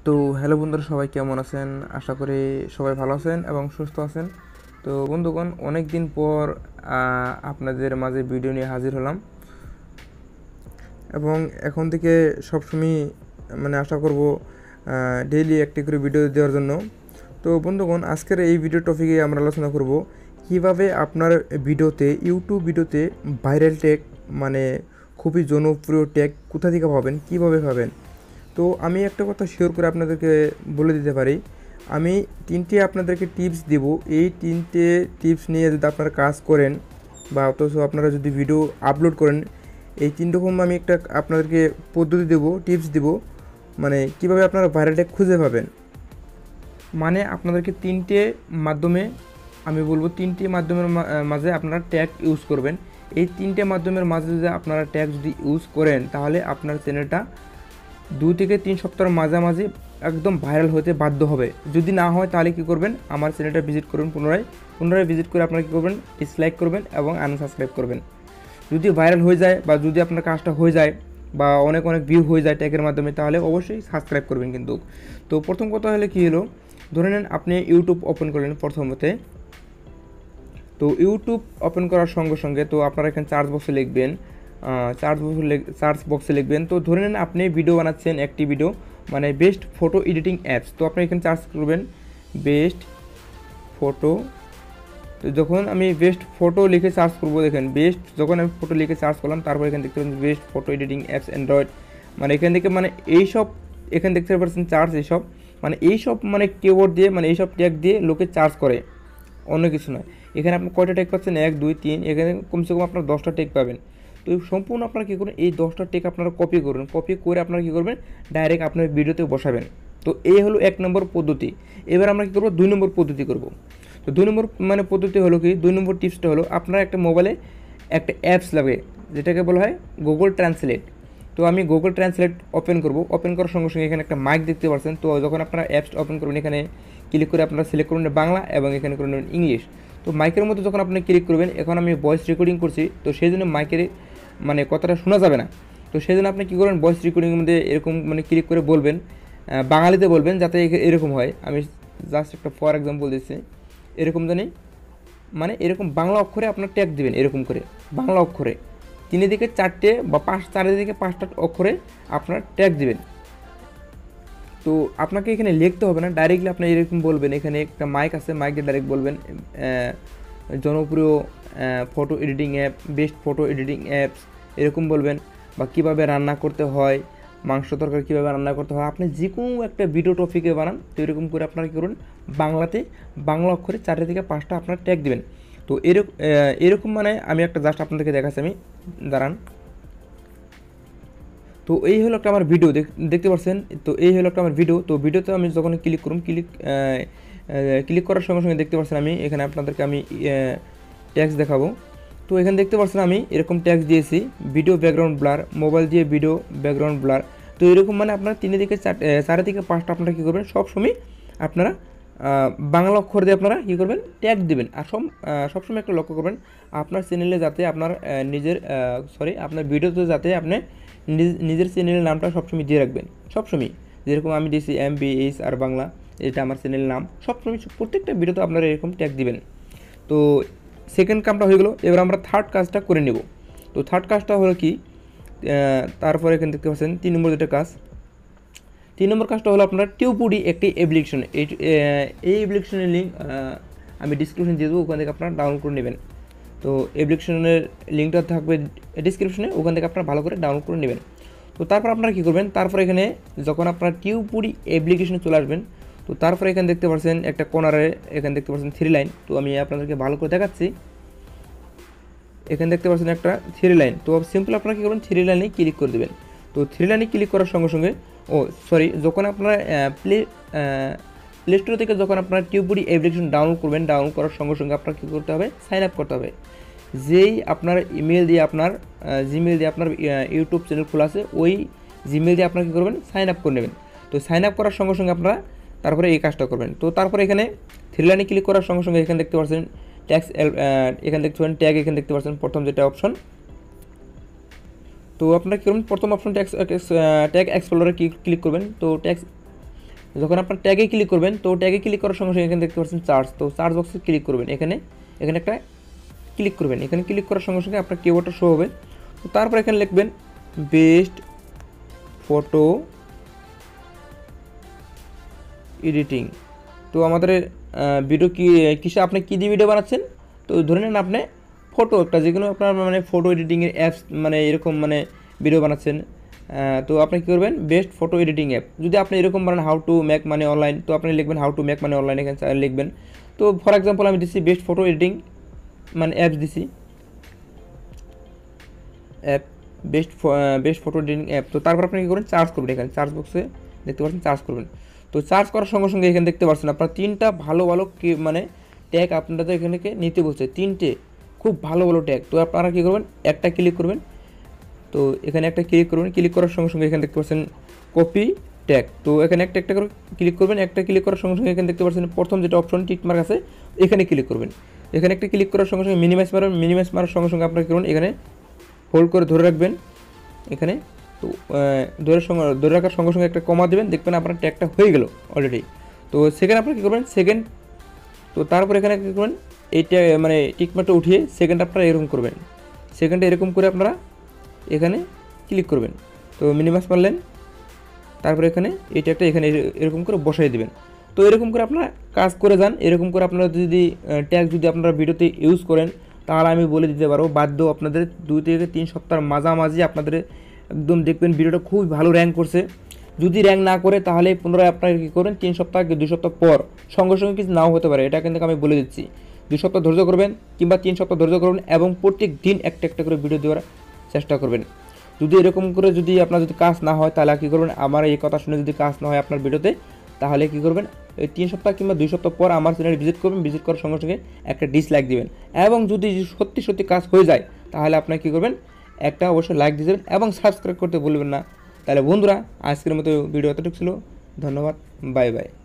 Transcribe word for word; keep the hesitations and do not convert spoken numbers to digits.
তো হ্যালো বন্ধুরা, সবাই কেমন আছেন? আশা করি সবাই ভালো আছেন এবং সুস্থ আছেন। তো বন্ধুগণ, অনেক দিন পর আহ, আপনাদের মাঝে ভিডিও নিয়ে হাজির হলাম এবং এখন থেকে সবসময় মানে আশা করব ডেইলি একটি করে ভিডিও দেওয়ার জন্য। তো বন্ধুগণ, আজকের এই ভিডিও টপিকে আমরা আলোচনা করব কিভাবে আপনার ভিডিওতে ইউটিউব ভিডিওতে ভাইরাল ট্যাগ মানে খুবই জনপ্রিয় ট্যাগ কোথা থেকে পাবেন, কিভাবে পাবেন। তো আমি একটা কথা শিওর করে আপনাদেরকে বলে দিতে পারি, আমি তিনটে আপনাদেরকে টিপস দেব। এই তিনটে টিপস নিয়ে যদি আপনারা কাজ করেন বা অথচ আপনারা যদি ভিডিও আপলোড করেন, এই তিন রকম আমি একটা আপনাদেরকে পদ্ধতি দেব, টিপস দেব, মানে কিভাবে আপনারা ভাইরাল ট্যাগ খুঁজে পাবেন। মানে আপনাদেরকে তিনটে মাধ্যমে আমি বলবো, তিনটে মাধ্যমের মাঝে আপনারা ট্যাগ ইউজ করবেন। এই তিনটে মাধ্যমের মাঝে যদি আপনারা ট্যাগ যদি ইউজ করেন, তাহলে আপনার চ্যানেলটা দুই থেকে তিন সপ্তাহের মাঝামাঝি একদম ভাইরাল হতে বাধ্য হবে। যদি না হয় তাহলে কী করবেন, আমার চ্যানেলটা ভিজিট করবেন, পুনরায় পুনরায় ভিজিট করে আপনারা কী করবেন, ডিসলাইক করবেন এবং আনসাবস্ক্রাইব করবেন। যদি ভাইরাল হয়ে যায় বা যদি আপনার কাজটা হয়ে যায় বা অনেক অনেক ভিউ হয়ে যায় ট্যাগের মাধ্যমে, তাহলে অবশ্যই সাবস্ক্রাইব করবেন কিন্তু। তো প্রথম কথা হলে কী হলো, ধরে নেন আপনি ইউটিউব ওপেন করলেন প্রথমতে। তো ইউটিউব ওপেন করার সঙ্গে সঙ্গে তো আপনারা এখানে সার্চ বক্সে লিখবেন, সার্চ বক্সে সার্চ বক্সে লিখবেন তো ধরে নেন আপনি ভিডিও বানাচ্ছেন, একটি ভিডিও মানে বেস্ট ফটো এডিটিং অ্যাপস। তো আপনি এখানে সার্চ করবেন বেস্ট ফটো। তো যখন আমি বেস্ট ফটো লিখে সার্চ করবো, দেখেন বেস্ট যখন আমি ফটো লিখে সার্চ করলাম, তারপর এখানে দেখতে পাচ্ছেন best photo editing apps Android. মানে এখান থেকে মানে এইসব এখানে দেখতে পাচ্ছেন চার্জ, এইসব মানে এইসব মানে কিওয়ার্ড দিয়ে মানে এইসব ট্যাগ দিয়ে লোকে চার্জ করে, অন্য কিছু নয়। এখানে আপনি কয়টা ট্যাগ পাচ্ছেন, এক দুই তিন, এখানে কমসে কম আপনার দশটা ট্যাগ পাবেন। তো সম্পূর্ণ আপনারা কী করবেন, এই দশটা ট্যাগ আপনারা কপি করবেন, কপি করে আপনারা কী করবেন, ডাইরেক্ট আপনার ভিডিওতে বসাবেন। তো এই হলো এক নম্বর পদ্ধতি। এবার আমরা কী করবো, দুই নম্বর পদ্ধতি করব। তো দুই নম্বর মানে পদ্ধতি হলো কি, দুই নম্বর টিপসটা হলো আপনার একটা মোবাইলে একটা অ্যাপস লাগে, যেটাকে বলা হয় গুগল ট্রান্সলেট। তো আমি গুগল ট্রান্সলেট ওপেন করব। ওপেন করার সঙ্গে সঙ্গে এখানে একটা মাইক দেখতে পাচ্ছেন। তো যখন আপনারা অ্যাপসটা ওপেন করবেন, এখানে ক্লিক করে আপনারা সিলেক্ট করবেন বাংলা এবং এখানে করবেন ইংলিশ। তো মাইকের মধ্যে যখন আপনি ক্লিক করবেন, এখন আমি ভয়েস রেকর্ডিং করছি, তো সেই জন্য মাইকের মানে কথাটা শোনা যাবে না। তো সেই জন্য আপনি কী করবেন, ভয়েস রেকর্ডিংয়ের মধ্যে এরকম মানে ক্লিক করে বলবেন, বাঙালিতে বলবেন, যাতে এরকম হয়। আমি জাস্ট একটা ফর এক্সাম্পল দিচ্ছি, এরকম জানি মানে এরকম বাংলা অক্ষরে আপনার ট্যাগ দিবেন, এরকম করে বাংলা অক্ষরে তিন দিকে চারটে বা পাঁচ চারিদিকে পাঁচটা অক্ষরে আপনার ট্যাগ দিবেন। তো আপনাকে এখানে লিখতে হবে না, ডাইরেক্টলি আপনি এরকম বলবেন, এখানে একটা মাইক আছে, মাইকে ডাইরেক্ট বলবেন জনপ্রিয় photo editing app, best photo editing apps, এরকম বলবেন। বা কীভাবে রান্না করতে হয়, মাংস তরকারি কীভাবে রান্না করতে হয়, আপনি যে কোনো একটা ভিডিও টপিকে বানান, তো এরকম করে আপনারা কী করুন, বাংলাতে বাংলা অক্ষরে চারটে থেকে পাঁচটা আপনার ট্যাগ দিবেন। তো এরকম এরকম মানে আমি একটা জাস্ট আপনাদেরকে দেখাচ্ছি, আমি দাঁড়ান। তো এই হলো একটা আমার ভিডিও দেখতে পাচ্ছেন। তো এই হলো একটা আমার ভিডিও। তো ভিডিওতে আমি যখন ক্লিক করুন, ক্লিক ক্লিক করার সঙ্গে সঙ্গে দেখতে পাচ্ছেন আমি এখানে আপনাদেরকে আমি ট্যাক্স দেখাবো। তো এখানে দেখতে পাচ্ছেন আমি এরকম ট্যাক্স দিয়েছি, ভিডিও ব্যাকগ্রাউন্ড ব্লার, মোবাইল দিয়ে ভিডিও ব্যাকগ্রাউন্ড ব্লার। তো এরকম মানে আপনারা তিন দিকে চার থেকে পাঁচটা আপনারা কী করবেন, সবসময় আপনারা বাংলা অক্ষর দিয়ে আপনারা কী করবেন, ট্যাগ দেবেন। আর সব সবসময় একটা লক্ষ্য করবেন, আপনার চ্যানেলে যাতে আপনার নিজের সরি আপনার ভিডিওতে যাতে আপনি নিজের চ্যানেলের নামটা সবসময় দিয়ে রাখবেন, সবসময়। যেরকম আমি দিয়েছি M B H R Bangla, এটা আমার চ্যানেলের নাম, সবসময় প্রত্যেকটা ভিডিওতে আপনারা এরকম ট্যাগ দিবেন। তো সেকেন্ড কাজটা হয়ে গেলো। এবার আমরা থার্ড কাজটা করে নেব। তো থার্ড কাজটা হলো কি, তারপরে এখানে দেখতে পাচ্ছেন তিন নম্বর যেটা কাজ, তিন নম্বর কাজটা হলো আপনার টিউপুডি একটি অ্যাপ্লিকেশন। এই এই অ্যাপ্লিকেশনের লিঙ্ক আমি ডিসক্রিপশনে দিয়ে দেবো, ওখান থেকে আপনারা ডাউনলোড করে নেবেন। তো অ্যাপ্লিকেশনের লিঙ্কটা থাকবে ডিসক্রিপশনে, ওখান থেকে আপনারা ভালো করে ডাউনলোড করে নেবেন। তো তারপর আপনারা কী করবেন, তারপর এখানে যখন আপনারা টিউপুডি অ্যাপ্লিকেশনে চলে আসবেন, তো তারপরে এখানে দেখতে পাচ্ছেন একটা কর্নারে এখানে দেখতে পাচ্ছেন থ্রি লাইন। তো আমি আপনাদেরকে ভালো করে দেখাচ্ছি, এখানে দেখতে পাচ্ছেন একটা থ্রি লাইন। তো সিম্পল আপনারা কী করবেন, থ্রি লাইনে ক্লিক করে দেবেন। তো থ্রি লাইনে ক্লিক করার সঙ্গে সঙ্গে ও সরি যখন আপনারা প্লে প্লে স্টোর থেকে যখন আপনারা টিউপুডি অ্যাপ্লিকেশন ডাউনলোড করবেন, ডাউনলোড করার সঙ্গে সঙ্গে আপনার কী করতে হবে, সাইন আপ করতে হবে। যেই আপনার ইমেল দিয়ে আপনার জিমেল দিয়ে আপনার ইউটিউব চ্যানেল খোলা আছে, ওই জিমেল দিয়ে আপনারা কী করবেন, সাইন আপ করে নেবেন। তো সাইন আপ করার সঙ্গে সঙ্গে আপনারা তারপরে এই কাজটা করবেন। তো তারপরে এখানে থ্রি লাইনে ক্লিক করার সঙ্গে সঙ্গে এখানে দেখতে পাচ্ছেন ট্যাক্স, এখানে দেখতে পাচ্ছেন ট্যাগ, এখানে দেখতে পাচ্ছেন প্রথম যেটা অপশন। তো আপনারা কী করবেন, প্রথম অপশন ট্যাক্স ট্যাগ এক্সপ্লোরে ক্লিক করবেন। তো ট্যাক্স যখন আপনার ট্যাগে ক্লিক করবেন, তো ট্যাগে ক্লিক করার সঙ্গে সঙ্গে এখানে দেখতে পাচ্ছেন সার্চ, তো সার্চ বক্সে ক্লিক করবেন, এখানে এখানে একটা ক্লিক করবেন, এখানে ক্লিক করার সঙ্গে সঙ্গে আপনার কিওয়ার্ডটা শো হবে। তো তারপর এখানে লিখবেন বেস্ট ফটো এডিটিং। তো আমাদের ভিডিও কি কিসে আপনি কী দিয়ে ভিডিও বানাচ্ছেন, তো ধরে নেন আপনি ফটো একটা যে কোনো আপনার মানে ফটো এডিটিংয়ের অ্যাপস মানে এরকম মানে ভিডিও বানাচ্ছেন, তো আপনি কী করবেন বেস্ট ফটো এডিটিং অ্যাপ। যদি আপনি এরকম বানান how to make money online, তো আপনি লিখবেন how to make money online, এখানে লিখবেন। তো ফর এক্সাম্পল আমি দিচ্ছি বেস্ট ফটো এডিটিং মানে অ্যাপস দিছি app best best photo editing app. তো তারপর আপনি কী করবেন সার্চ করবেন, এখানে সার্চ বক্সে দেখতে পাচ্ছেন সার্চ করবেন। তো সার্চ করার সঙ্গে সঙ্গে এখানে দেখতে পাচ্ছেন আপনার তিনটা ভালো ভালো কি মানে ট্যাগ আপনাদের এখানে নিতে বলছে, তিনটে খুব ভালো ভালো ট্যাগ। তো আপনারা কী করবেন একটা ক্লিক করবেন, তো এখানে একটা ক্লিক করবেন, ক্লিক করার সঙ্গে সঙ্গে এখানে দেখতে পাচ্ছেন কপি ট্যাগ। তো এখানে একটা একটা করে ক্লিক করবেন, একটা ক্লিক করার সঙ্গে সঙ্গে এখানে দেখতে পাচ্ছেন প্রথম যেটা অপশন টিকমার্ক আছে এখানে ক্লিক করবেন। এখানে একটা ক্লিক করার সঙ্গে সঙ্গে মিনিমাইজ মারবেন, মিনিমাইজ মারার সঙ্গে সঙ্গে আপনারা কী করবেন এখানে হোল্ড করে ধরে রাখবেন এখানে। তো ধরে সঙ্গে ধরে রাখার সঙ্গে সঙ্গে একটা কমা দেবেন, দেখবেন আপনার ট্যাগটা হয়ে গেল অলরেডি। তো সেকেন্ড আপনারা কী করবেন সেকেন্ড, তো তারপর এখানে কী করবেন এইটা মানে টিকমার্কটা উঠিয়ে সেকেন্ড আপনারা এরকম করবেন, সেকেন্ডে এরকম করে আপনারা এখানে ক্লিক করবেন। তো মিনিমাইজ মারলেন, তারপরে এখানে এই ট্যাগটা এখানে এরকম করে বসাই দেবেন। তো এরকম করে আপনারা কাজ করে যান। এরকম করে আপনারা যদি ট্যাগ যদি আপনারা ভিডিওতে ইউজ করেন তাহলে আমি বলে দিতে পারবো বাধ্য আপনাদের দুই থেকে তিন সপ্তাহের মাঝামাঝি আপনাদের একদম দেখবেন ভিডিওটা খুবই ভালো র্যাঙ্ক করছে। যদি র্যাঙ্ক না করে তাহলে পুনরায় আপনারা কী করেন তিন সপ্তাহ কি দুই সপ্তাহ পর সঙ্গে সঙ্গে কিছু নাও হতে পারে, এটা কিন্তু আমি বলে দিচ্ছি। দুই সপ্তাহ ধৈর্য করবেন কিংবা তিন সপ্তাহ ধৈর্য করবেন এবং প্রত্যেক দিন একটা একটা করে ভিডিও দেওয়ার চেষ্টা করবেন। যদি এরকম করে যদি আপনার যদি কাজ না হয় তাহলে কী করবেন আমার এই কথা শুনে যদি কাজ না হয় আপনার ভিডিওতে তাহলে কী করবেন এই তিন সপ্তাহ কিংবা দুই সপ্তাহ পর আমার চ্যানেলে ভিজিট করবেন, ভিজিট করার সঙ্গে সঙ্গে একটা ডিসলাইক দিবেন এবং যদি সত্যি সত্যি কাজ হয়ে যায় তাহলে আপনার কী করবেন একটা অবশ্যই লাইক দিয়ে দেবেন এবং সাবস্ক্রাইব করতে ভুলবেন না। তাহলে বন্ধুরা আজকের মতো ভিডিও এতটুকু ছিল, ধন্যবাদ, বাই বাই।